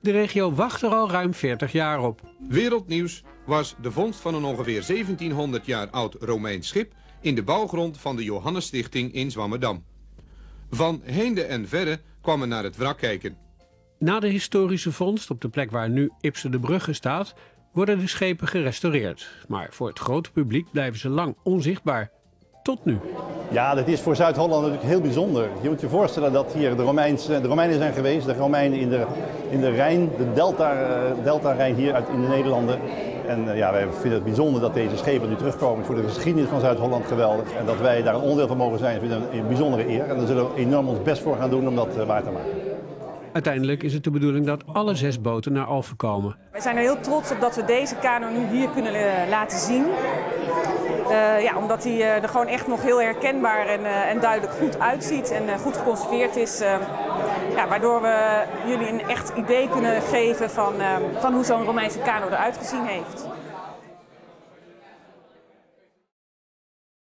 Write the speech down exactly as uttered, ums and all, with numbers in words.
De regio wacht er al ruim veertig jaar op. Wereldnieuws was de vondst van een ongeveer zeventienhonderd jaar oud Romeins schip in de bouwgrond van de Johannesstichting in Zwammerdam. Van heinde en verre kwam men naar het wrak kijken. Na de historische vondst op de plek waar nu Ipse de Brugge staat, worden de schepen gerestaureerd. Maar voor het grote publiek blijven ze lang onzichtbaar. Tot nu. Ja, dat is voor Zuid-Holland natuurlijk heel bijzonder. Je moet je voorstellen dat hier de, Romeins, de Romeinen zijn geweest, de Romeinen in de, in de Rijn, de Delta, uh, Delta-Rijn hier uit in de Nederlanden. En uh, ja, wij vinden het bijzonder dat deze schepen nu terugkomen. Voor de geschiedenis van Zuid-Holland geweldig. En dat wij daar een onderdeel van mogen zijn, vinden we een bijzondere eer. En daar zullen we enorm ons best voor gaan doen om dat uh, waar te maken. Uiteindelijk is het de bedoeling dat alle zes boten naar Alphen komen. Wij zijn er heel trots op dat we deze kano nu hier kunnen uh, laten zien. Uh, ja, omdat hij uh, er gewoon echt nog heel herkenbaar en, uh, en duidelijk goed uitziet en uh, goed geconserveerd is. Uh, ja, waardoor we jullie een echt idee kunnen geven van, uh, van hoe zo'n Romeinse kano eruit gezien heeft.